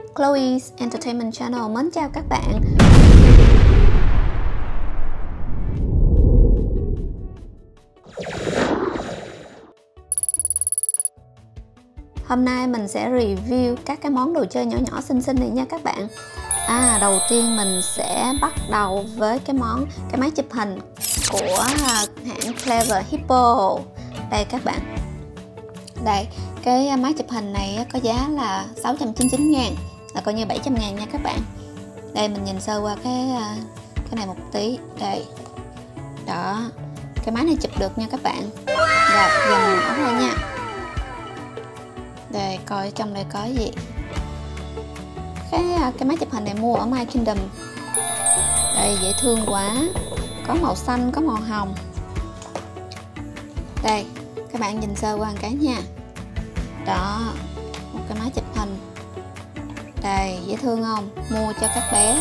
Chloe's Entertainment Channel mến chào các bạn. Hôm nay mình sẽ review các cái món đồ chơi nhỏ nhỏ xinh xinh này nha các bạn. Đầu tiên mình sẽ bắt đầu với cái máy chụp hình của hãng Clever Hippo. Đây các bạn. Đây, cái máy chụp hình này có giá là 699.000, là coi như 700.000 nha các bạn. Đây mình nhìn sơ qua cái này một tí. Đây. Đó. Cái máy này chụp được nha các bạn. Rồi, giờ mình mở ra nha. Đây, coi trong đây có gì. Cái máy chụp hình này mua ở My Kingdom. Đây, dễ thương quá. Có màu xanh, có màu hồng. Đây, các bạn nhìn sơ qua một cái nha. Đó, một cái máy chụp hình. Đây, dễ thương không? Mua cho các bé.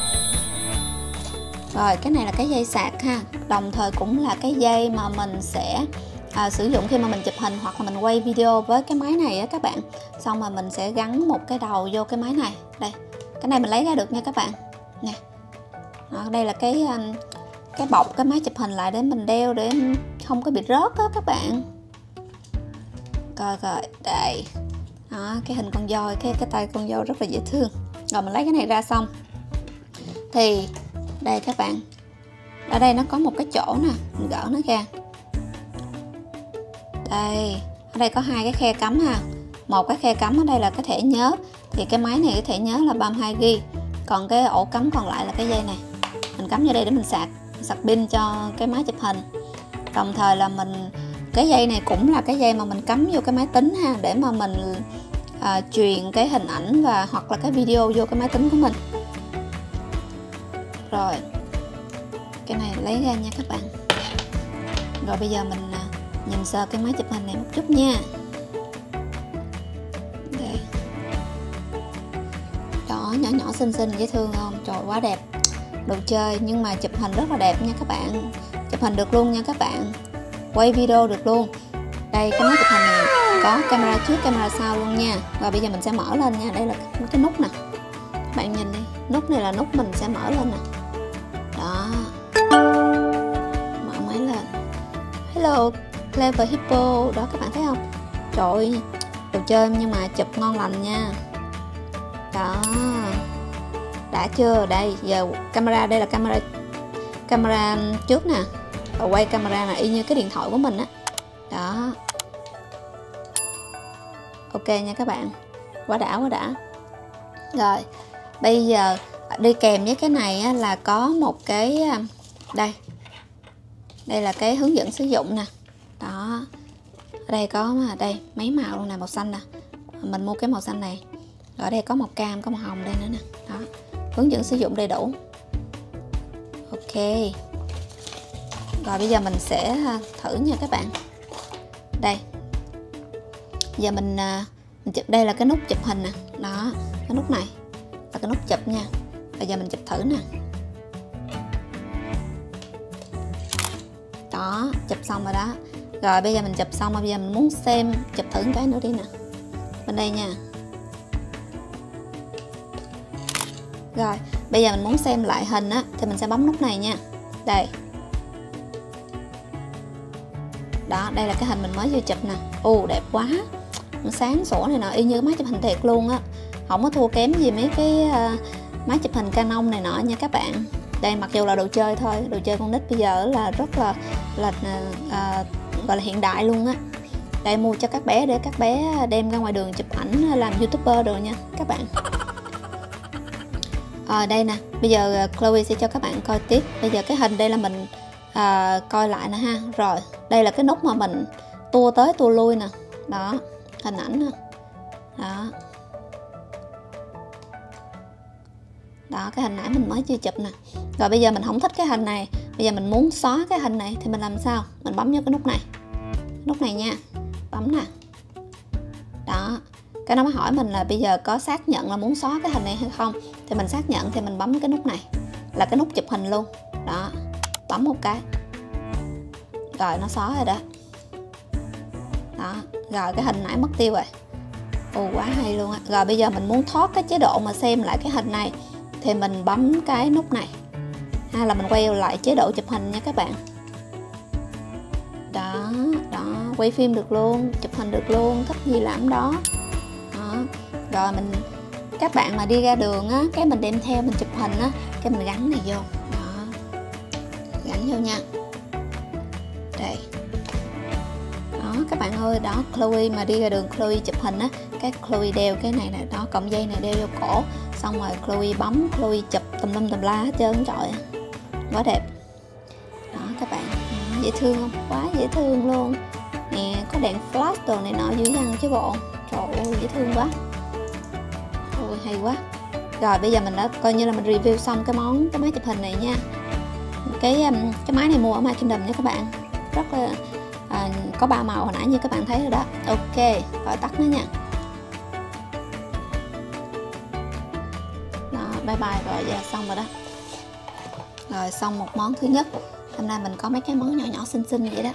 Rồi, cái này là cái dây sạc ha. Đồng thời cũng là cái dây mà mình sẽ sử dụng khi mà mình chụp hình hoặc là mình quay video với cái máy này á các bạn. Xong rồi mình sẽ gắn một cái đầu vô cái máy này. Đây, cái này mình lấy ra được nha các bạn. Nè. Đó, đây là cái bọc cái máy chụp hình lại để mình đeo để không có bị rớt á các bạn. Coi coi, đây. Đó, cái hình con voi, cái tay con voi rất là dễ thương. Rồi mình lấy cái này ra xong thì đây các bạn, ở đây nó có một cái chỗ nè, mình gỡ nó ra. Đây, ở đây có hai cái khe cắm ha. Một cái khe cắm ở đây là cái thẻ nhớ, thì cái máy này cái thẻ nhớ là 32GB. Còn cái ổ cắm còn lại là cái dây này, mình cắm vô đây để mình sạc pin cho cái máy chụp hình. Đồng thời là cái dây này cũng là cái dây mà mình cắm vô cái máy tính ha, để mà mình truyền cái hình ảnh và hoặc là cái video vô cái máy tính của mình. Rồi, cái này lấy ra nha các bạn. Rồi bây giờ mình nhìn sơ cái máy chụp hình này một chút nha. Đây. Đó, nhỏ nhỏ xinh xinh dễ thương không? Trời, quá đẹp. Đồ chơi nhưng mà chụp hình rất là đẹp nha các bạn. Chụp hình được luôn nha các bạn. Quay video được luôn. Đây, cái máy chụp hình này có camera trước, camera sau luôn nha. Và bây giờ mình sẽ mở lên nha. Đây là cái nút nè. Các bạn nhìn đi. Nút này là nút mình sẽ mở lên nè. Đó. Mở máy lên. Hello Clever Hippo. Đó các bạn thấy không? Trời ơi, đồ chơi nhưng mà chụp ngon lành nha. Đó. Đã chưa? Đây, giờ camera, đây là camera trước nè. Và quay camera là y như cái điện thoại của mình á. Đó. Ok nha các bạn. Quá đã, quá đã. Rồi, bây giờ đi kèm với cái này á, là có một cái đây. Đây là cái hướng dẫn sử dụng nè. Đó. Ở đây có đây mấy màu luôn nè, màu xanh nè. Mình mua cái màu xanh này. Rồi ở đây có màu cam, có màu hồng đây nữa nè. Đó. Hướng dẫn sử dụng đầy đủ. Ok. Rồi bây giờ mình sẽ thử nha các bạn. Đây. Giờ mình chụp, đây là cái nút chụp hình nè. Đó, cái nút này là cái nút chụp nha. Bây giờ mình chụp thử nè. Đó, chụp xong rồi đó. Rồi bây giờ mình chụp xong rồi, bây giờ mình muốn xem, chụp thử một cái nữa đi nè. Bên đây nha. Rồi, bây giờ mình muốn xem lại hình á, thì mình sẽ bấm nút này nha. Đây. Đó, đây là cái hình mình mới vừa chụp nè. Đẹp quá. Sáng sủa này nọ, y như máy chụp hình thiệt luôn á. Không có thua kém gì mấy cái máy chụp hình Canon này nọ nha các bạn. Đây, mặc dù là đồ chơi thôi, đồ chơi con nít bây giờ là rất là gọi là hiện đại luôn á. Đây, mua cho các bé để các bé đem ra ngoài đường chụp ảnh làm YouTuber đồ nha các bạn. Đây nè, bây giờ Chloe sẽ cho các bạn coi tiếp. Bây giờ cái hình đây là mình coi lại nè ha. Rồi, đây là cái nút mà mình tua tới tua lui nè. Đó, hình ảnh nè. Đó. Đó, cái hình nãy mình mới chưa chụp nè. Rồi bây giờ mình không thích cái hình này. Bây giờ mình muốn xóa cái hình này thì mình làm sao? Mình bấm vô cái nút này. Nút này nha. Bấm nè. Đó. Cái nó mới hỏi mình là bây giờ có xác nhận là muốn xóa cái hình này hay không. Thì mình xác nhận thì mình bấm cái nút này. Là cái nút chụp hình luôn. Đó. Bấm một cái. Rồi nó xóa rồi đó. Đó. Rồi cái hình nãy mất tiêu rồi. Quá hay luôn á. Rồi bây giờ mình muốn thoát cái chế độ mà xem lại cái hình này thì mình bấm cái nút này, hay là mình quay lại chế độ chụp hình nha các bạn. Đó, quay phim được luôn, chụp hình được luôn, thích gì làm đó. Rồi các bạn mà đi ra đường á, cái mình đem theo mình chụp hình á, cái mình gắn này vô. Đó, gắn vô nha. Đây. Đó các bạn ơi, đó Chloe mà đi ra đường Chloe chụp hình á, cái Chloe đeo cái này nè, đó cọng dây này đeo vô cổ, xong rồi Chloe bấm, Chloe chụp tùm lum tùm la hết trơn. Trời, quá đẹp. Đó các bạn, dễ thương không? Quá dễ thương luôn nè, có đèn flash đồ này nọ dưới răng chứ bộ. Trời ơi dễ thương quá. Ôi hay quá. Rồi bây giờ mình đã coi như là mình review xong cái máy chụp hình này nha. Cái máy này mua ở My Kingdom nha các bạn, rất là có 3 màu hồi nãy như các bạn thấy rồi đó. Ok, rồi tắt nó nha. Đó, bye bye. Rồi giờ xong rồi đó. Rồi xong một món thứ nhất. Hôm nay mình có mấy cái món nhỏ nhỏ xinh xinh vậy đó.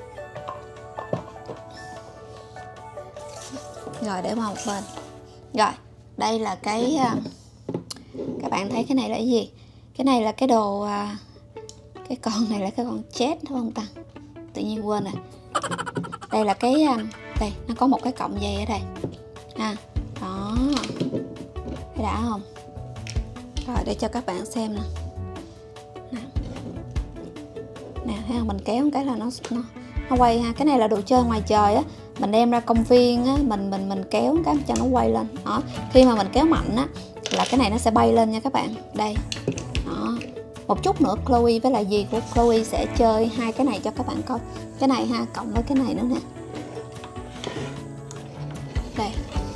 Rồi để qua một bên. Rồi đây là cái các bạn thấy cái này là cái gì? Cái này là cái đồ cái con này là cái con chết đúng không ta? Tự nhiên quên rồi. Đây là cái đây nó có một cái cọng dây ở đây đó, thấy đã không? Rồi để cho các bạn xem nè, thấy không? Mình kéo một cái là nó quay ha. Cái này là đồ chơi ngoài trời á, mình đem ra công viên á, mình kéo cái cho nó quay lên đó. Khi mà mình kéo mạnh á là cái này nó sẽ bay lên nha các bạn. Đây đó, một chút nữa Chloe với lại dì của Chloe sẽ chơi hai cái này cho các bạn coi. Cái này ha, cộng với cái này nữa nè. Đây,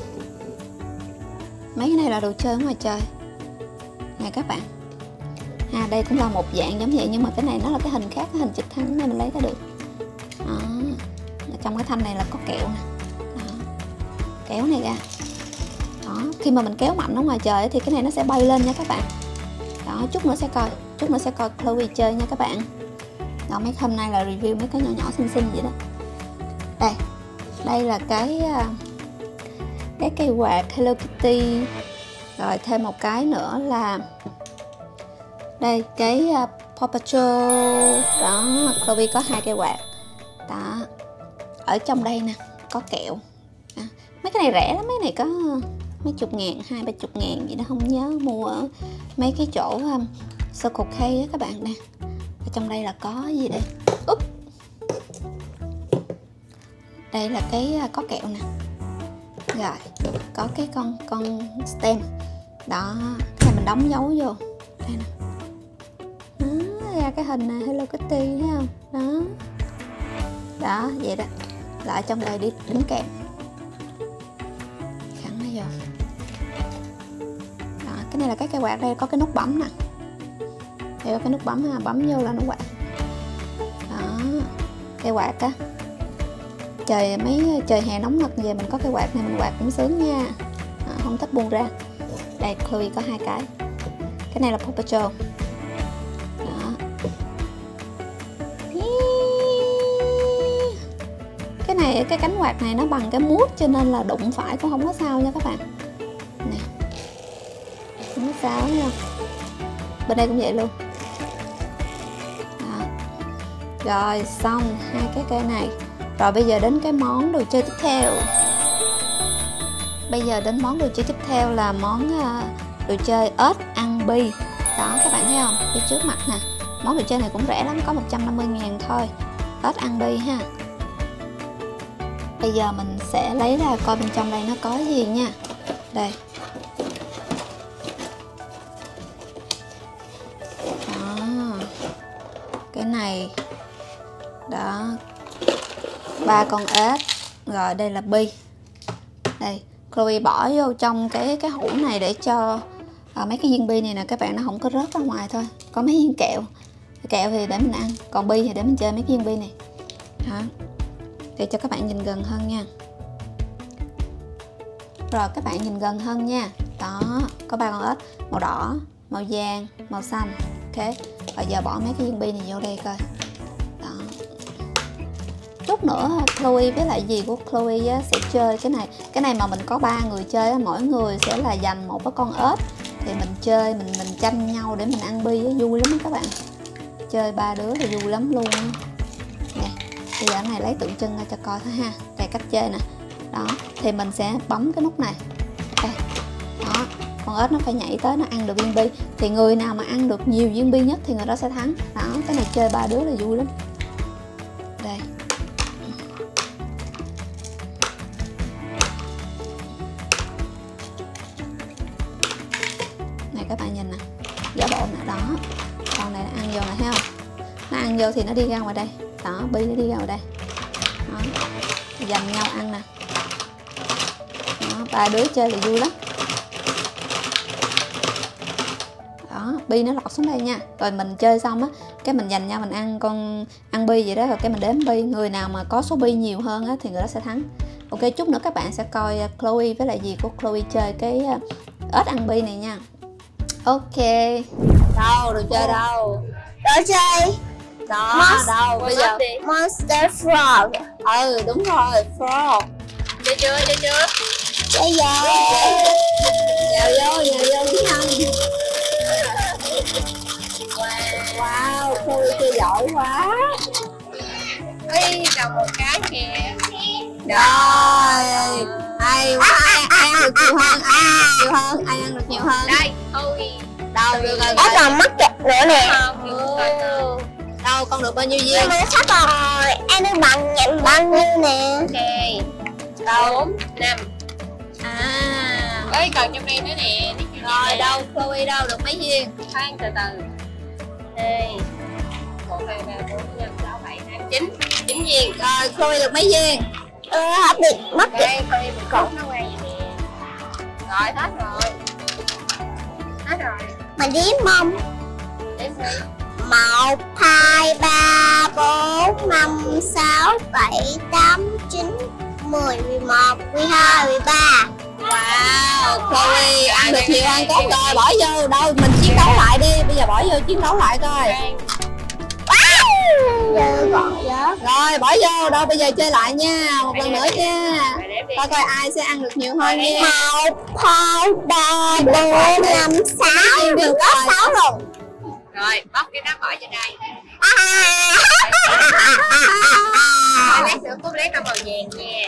mấy cái này là đồ chơi ngoài trời nè các bạn. Đây cũng là một dạng giống vậy, nhưng mà cái này nó là cái hình khác, cái hình trực thăng này mình lấy ra được đó. Trong cái thanh này là có kẹo nè đó. Kéo này ra đó, khi mà mình kéo mạnh ở ngoài trời thì cái này nó sẽ bay lên nha các bạn. Đó, chút nữa sẽ coi Chloe chơi nha các bạn. Đó, mấy hôm nay là review mấy cái nhỏ nhỏ xinh xinh vậy đó. Đây là cái cây quạt Hello Kitty. Rồi thêm một cái nữa là đây cái Paw Patrol. Đó, Chloe có hai cây quạt đó. Ở trong đây nè có kẹo. Mấy cái này rẻ lắm, mấy này có mấy chục ngàn, 20-30 ngàn gì đó, không nhớ, mua ở mấy cái chỗ Circle K á các bạn nè. Ở trong đây là có gì đây? Đây là cái có kẹo nè. Rồi có cái con stem đó, này mình đóng dấu vô đây nè. Đó, ra cái hình Hello Kitty thấy không? Đó vậy đó, là ở trong đây đi đính kèm, gắn nó vô. Đó, cái này là cái cây quạt, đây có cái nút bấm nè, đây có cái nút bấm ha, bấm vô là nó quạt. Đó, cây quạt á, trời hè nóng nực về mình có cây quạt này mình quạt cũng sướng nha. Không thích buông ra. Đây Chloe có hai cái này là Paw Patrol. Đó, cái cánh quạt này nó bằng cái mút cho nên là đụng phải cũng không có sao nha các bạn nè, không có sao nha. Bên đây cũng vậy luôn. Đó. Rồi xong hai cái cây này. Rồi bây giờ đến cái món đồ chơi tiếp theo. Tiếp theo là món đồ chơi ếch ăn bi. Đó các bạn thấy không? Phía trước mặt nè. Món đồ chơi này cũng rẻ lắm, có 150 ngàn thôi. Ếch ăn bi ha. Bây giờ mình sẽ lấy ra coi bên trong đây nó có gì nha. Đây. Đó. Cái này. Đó. 3 con ếch. Rồi đây là bi. Đây, Chloe bỏ vô trong cái hũ này để cho mấy cái viên bi này nè các bạn, nó không có rớt ra ngoài thôi. Có mấy viên kẹo thì để mình ăn, còn bi thì để mình chơi mấy cái viên bi này. Đó, để cho các bạn nhìn gần hơn nha. Rồi các bạn nhìn gần hơn nha. Đó, có 3 con ếch, màu đỏ, màu vàng, màu xanh. Ok, rồi giờ bỏ mấy cái viên bi này vô đây coi. Đó. chút nữa Chloe với lại dì của Chloe á, sẽ chơi cái này mà mình có 3 người chơi á, mỗi người sẽ là dành một cái con ếch thì mình chơi mình tranh nhau để mình ăn bi á, vui lắm các bạn. Chơi 3 đứa thì vui lắm luôn nè. Bây giờ cái này lấy tượng trưng ra cho coi thôi ha. Đây cách chơi nè. Đó, thì mình sẽ bấm cái nút này. Đây. Đó, con ếch nó phải nhảy tới nó ăn được viên bi. Thì người nào mà ăn được nhiều viên bi nhất thì người đó sẽ thắng. Đó, cái này chơi 3 đứa là vui lắm. Đây. Này các bạn nhìn nè. Giả bộ nè, đó. Con này nó ăn vô này thấy không? Nó ăn vô thì nó đi ra ngoài đây. Đó, bi nó đi ra ngoài đây. Đó. Dành nhau ăn nè. Đó, 3 đứa chơi thì vui lắm. Đó, bi nó lọt xuống đây nha. Rồi mình chơi xong á, cái mình dành nhau mình ăn bi vậy đó, rồi cái mình đếm bi, người nào mà có số bi nhiều hơn á thì người đó sẽ thắng. Ok, chút nữa các bạn sẽ coi Chloe với lại dì của Chloe chơi cái ếch ăn bi này nha. Ok. Đâu, đồ chơi đâu? Đồ chơi. Đó, đâu, bây giờ Monster Frog. Ừ, đúng rồi, Frog. Chơi chưa, chơi chưa? Chơi vô. Nhào vô tiếng Anh. Wow, Chloe chơi giỏi quá. Ê, cầm một cái kìa. Rồi, hay quá, ai ăn được nhiều hơn, ai ăn được nhiều hơn. Đây, thôi. Đâu, được rồi. Có còn mắc kẹt nữa nè. Đâu, con được bao nhiêu viên? Nhưng mà sắp rồi, em được bằng nhận bao nhiêu nè. Ok. Đâu? 4, 5. À. Ơi, còn trong đây nữa nè. Rồi, đâu, Chloe đâu, được mấy viên? Khoan từ từ. Đây. 1, 2, 3, 4, 5, 6, 7, 8, 9. 9 viên. Rồi, Chloe được mấy viên? Hết bị mất đây, Chloe bị cột nó quay vậy nè. Rồi, hết rồi. Hết rồi. Mình đếm mông. Đếm đi. 1, 2, 3, 4, 5, 6, 7, 8, 9, 10, 11, 12, 13. Wow, Chloe ăn được nhiều hơn Cốt rồi, bỏ vô. Đâu, mình chiến đấu lại đi, bây giờ bỏ vô chiến đấu lại coi. Giờ còn nhớ. Rồi, bỏ vô. Đâu, bây giờ chơi lại nha, một lần nữa nha. Coi coi ai sẽ ăn được nhiều hơn nha. 1, 2, 3, 4, 5, 6. Đừng có 6 luôn. Rồi, bóc cái đó bỏ vô đây. Lát nữa Cúc lấy con màu vàng nha.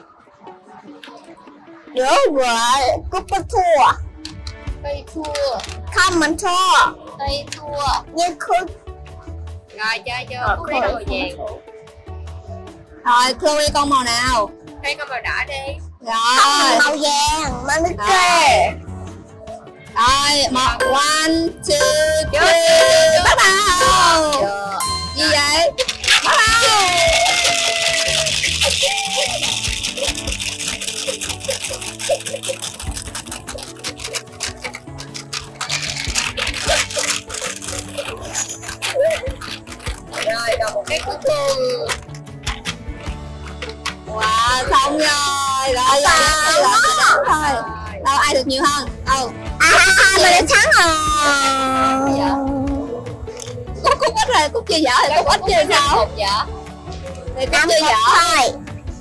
Được rồi, Cúc có thua. Cây thua. Không, mình thua. Cây thua. Nhưng Cúc. Rồi, chơi chưa? Cúc lấy con màu vàng. Rồi, Chloe con màu nào? Lấy con màu đỏ đi. Rồi. Màu vàng, màu nước kê. Rồi, 1, 2, 3, bắt đầu. Gì vậy? Bắt đầu. Rồi, còn một cái cuối cùng. Wow, xong rồi. Rồi, thôi. Đâu, ai được nhiều hơn? Đâu. Mình đã thắng rồi. Cúc ít rồi, Cúc chơi dở thì Cúc ít chơi sao? Thì Cúc chơi dở thôi.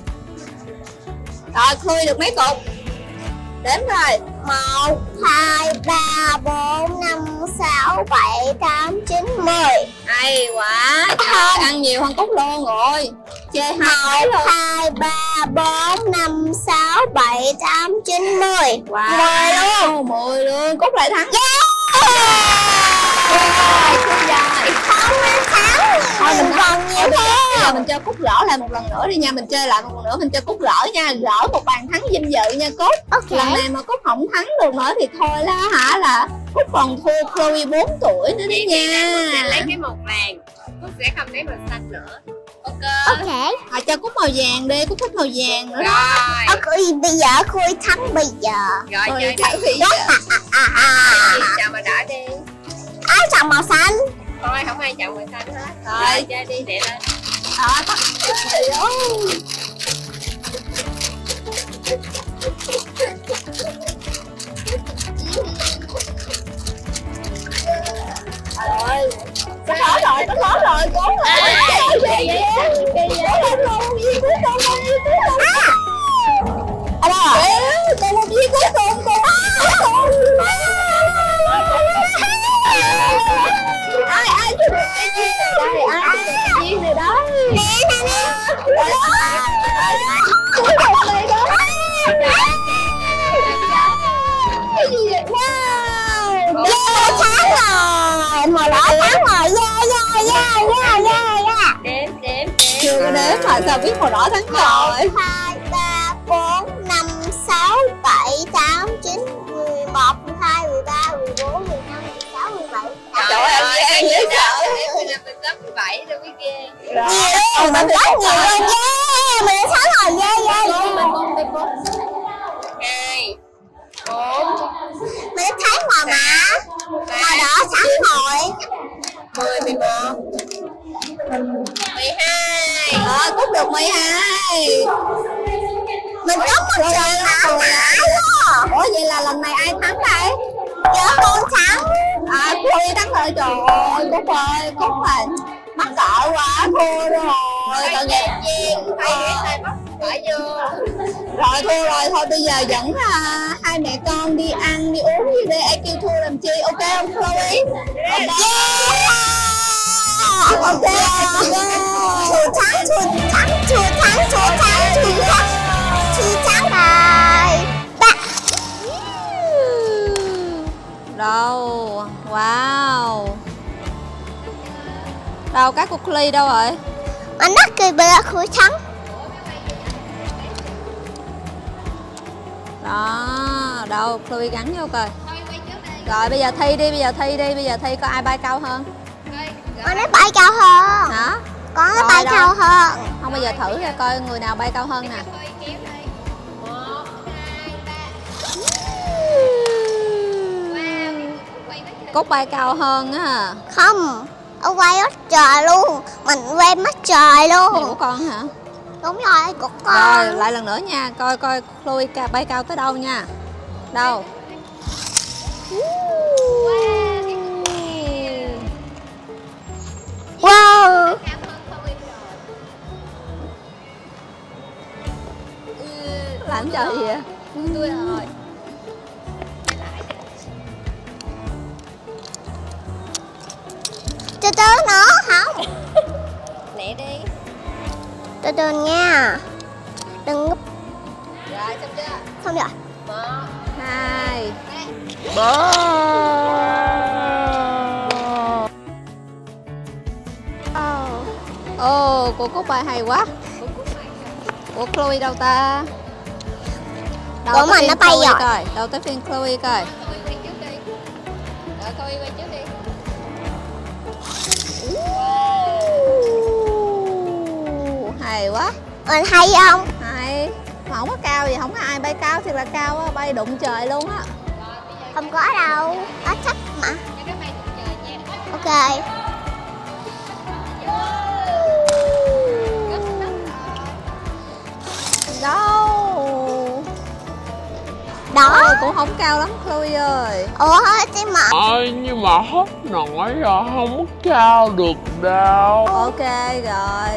Rồi, Chloe được mấy cục? Đếm rồi. 1, 2, 3, 4, 5, 6, 7, 8, 9, 10. Hay quá. Trời, ăn nhiều hơn Cúc luôn rồi. Chơi 2 luôn. 2, 3, 4, 5, 6, 7, 8, 9, 10. Wow. 10 luôn. 10 luôn. Cúc lại thắng. Không nên thắng. Thôi mình còn nhiều bây thế. giờ mình cho Cúc gỡ lại một lần nữa đi nha. Mình chơi lại một lần nữa, mình cho Cúc gỡ nha. Gỡ một bàn thắng vinh dự nha Cúc. Lần này mà Cúc không thắng được nữa thì thôi là hả, là Cúc còn thua Chloe 4 tuổi nữa đó nha. Sẽ lấy cái màu vàng. Cúc sẽ không lấy màu xanh nữa. Ok. Cho Cúc màu vàng đi, Cúc thích màu vàng nữa. Rồi. Bây giờ Khôi thắng bây giờ. Rồi chơi đi. Chọn màu đỏ đi. Ai chọn màu xanh? Thôi không ai chọn màu xanh hết. Rồi chơi đi, để lên. Đó, tắt. Rồi. Nó khó rồi, cố lên. Chưa đếm mà sao biết màu đỏ thắng rồi. 1, 2, 3, 4, 5, 6, 7, 8, 9, 11, 12, 13, 14, 15, 16, 17. Trời ơi, em dễ sợ. 15, 16, 17 đâu biết ghê. Nhiều, mình có nhiều hơn yeah. Mình đã thắng rồi yeah. 2 4 Mình đã thắng rồi mà. Màu đỏ thắng rồi. 10, 11 12. Cút được 12. Mình có một lần thắng mãi đó. Ủa vậy là lần này ai thắng đây? Dạ con thắng. Chloe thắng rồi. Trời ơi, Cúc ơi, Cúc là mắc cỡ quá, thua rồi. Tội nghiệp Duyên. Hai bắt phải vô. Rồi thua rồi, thôi bây giờ dẫn hai mẹ con đi ăn, đi uống gì đi. Ai kêu thua làm chi, ok không Chloe? Ok. Thủ thắng rồi. Đâu, wow. Đâu, cái cục ly đâu rồi? Anh đắc kỳ bị khối thắng. Đó, đâu, Chloe gắn vô coi. Rồi bây giờ thi đi, bây giờ thi coi ai bay cao hơn. Con nó bay cao hơn. Hả? Con nó Rồi bay đâu? cao hơn. Không, bây giờ thử ra coi người nào bay cao hơn nè. Cúc bay cao hơn á. Không, ông quay mất trời luôn. Mình quay mất trời Gì của luôn. con hả? Đúng rồi, của con. Rồi, lại lần nữa nha, coi Chloe bay cao tới đâu nha. Đâu? Wow. Làm trời gì vậy? Tôi rồi. Từ từ nữa không? Lẹ đi. Từ từ nha. Đừng ngấp. Rồi xong chưa? Không được. 1 2 Ồ, cô Cúc bay hay quá. Ủa Chloe đâu ta? Đâu Của tới mình phiên nó bay Chloe rồi. coi. Đâu tới phiên Chloe coi. Thôi quay trước đi. Rồi thôi quay trước đi. Hay quá. Mình hay không? Hay. Mà không có cao gì, không có ai bay cao thì là cao á, bay đụng trời luôn á. Không có đâu. Ở thấp mà. Cho cái bay đụng trời nha. Ok. Đâu. Đó. Cũng không cao lắm Chloe ơi. Ủa chứ mà. Nhưng mà hốc nổi rồi không cao được đâu. Ok rồi.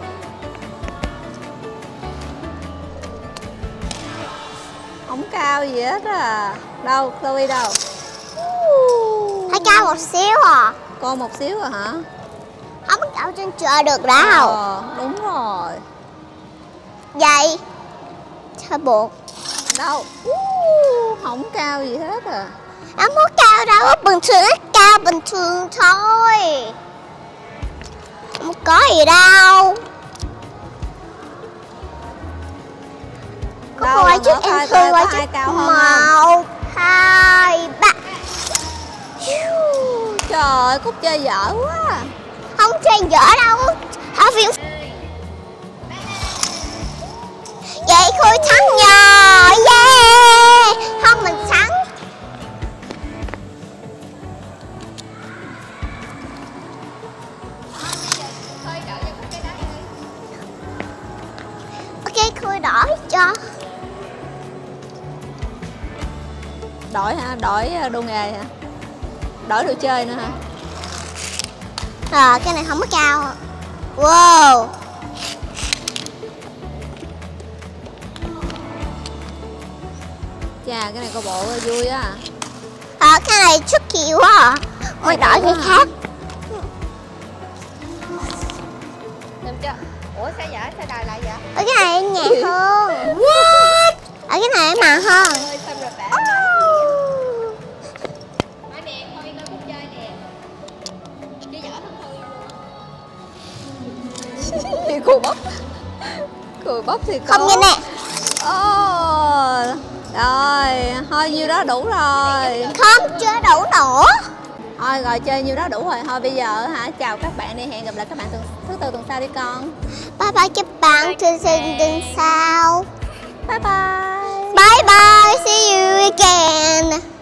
Không cao gì hết à. Đâu, Chloe đâu? Thấy cao một xíu à. Con một xíu rồi hả? Không cao trên trời được đâu. Đúng rồi. Vậy hơi buồn. Đâu? Không cao gì hết à. Không có cao đâu, bình thường nó cao bình thường thôi. Không có gì đâu. Có Đâu, quay lần trước nữa em coi khơi quay có ai trước. cao hơn không? 1, 2, 3. Trời ơi, Cúc chơi dở quá. Không chơi dở đâu. Ở phim vậy Khôi thắng nhờ. Yeah. Không mình thắng. Thôi đợi cho cái đó đi. Ok Khôi đổi cho. Đổi hả? Đổi đồ nghề hả? Đổi đồ chơi nữa hả? Cái này không có cao. Wow. Chà, cái này coi bộ vui á. Cái này chút kiểu quá à. Ôi đổi cái khác. Xem chưa? Ủa sao vậy? Sao đài lại vậy? Ở cái này nhẹ hơn. What? Ở cái này mà hơn. Ơi xong rồi bạn. Nói nè, thôi coi phút chơi nè. Chứ dở thằng Thư luôn. Cùi bắp. Cùi bắp thì Không như nè. Rồi, thôi nhiêu đó đủ rồi. Không, chưa đủ nữa. Thôi rồi chơi nhiêu đó đủ rồi. Thôi bây giờ hả, chào các bạn đi, hẹn gặp lại các bạn thứ tư tuần sau đi con. Bye bye các bạn, tuần sau. Bye bye. Bye bye, see you again.